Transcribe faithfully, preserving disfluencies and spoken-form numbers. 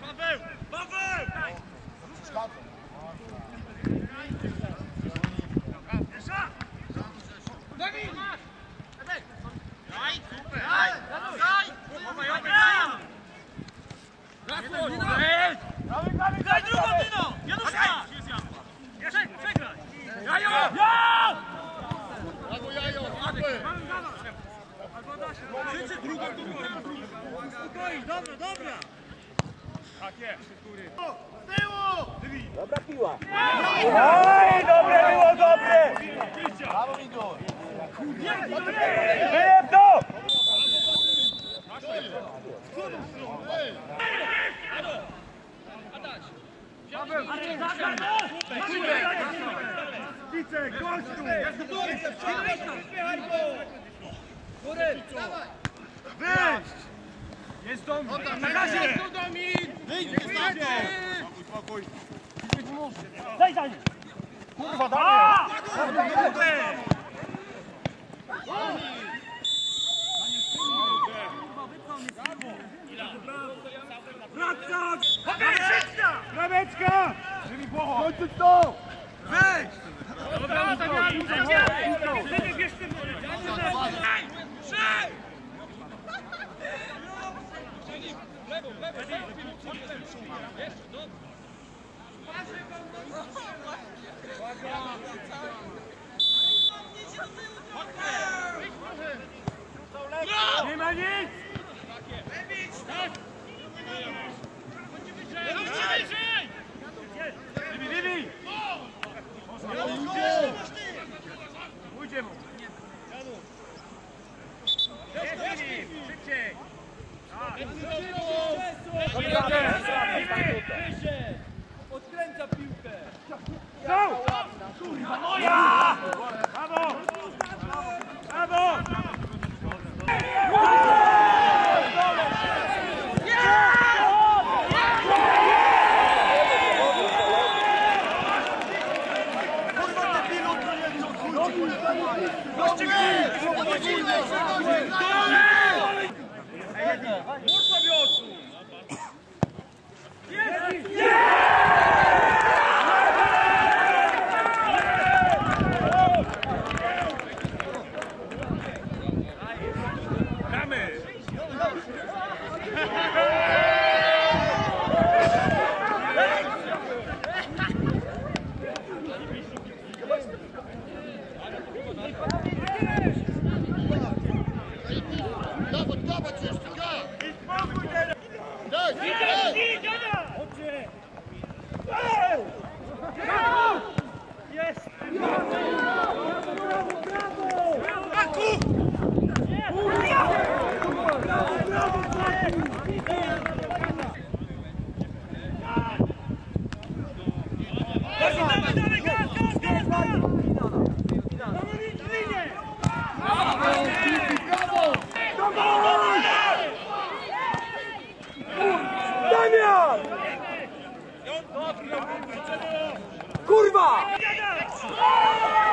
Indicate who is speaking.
Speaker 1: Paweł! Paweł! Dawid! Daj, super! Daj! Daj! Daj! Daj drugą Dino! Januszka! Przegraj! Jajo! Brawo, Jajo! Krzyczy drugą, drugą! Spokojnie, dobra, dobra! Tak jest! Z tyłu!
Speaker 2: Dobra piła! Oj, dobre było, dobre! Brawo, Igor! Wyjeb to!
Speaker 1: Wicek, gościu! Wyjść! Jest Domin! Na gazie! Wyjdź, wyjdź! Spokój, spokój!
Speaker 2: Daj za nim! Kurwa, daj!
Speaker 1: Wracać! Krawecka! Kończyć to! Wyjdź! Dobra, ustawiamy! Wtedy bierz tym! Trzy! W lewo, w lewo! Jeszcze, dobrze! Nie ma nic! Bibi, Bibi! Pójdzie mu! Jest Bibi! Szybciej!
Speaker 3: Odkręca piłkę!
Speaker 1: Go! Kurwa moja! Brawo! Brawo!
Speaker 2: Kurwa!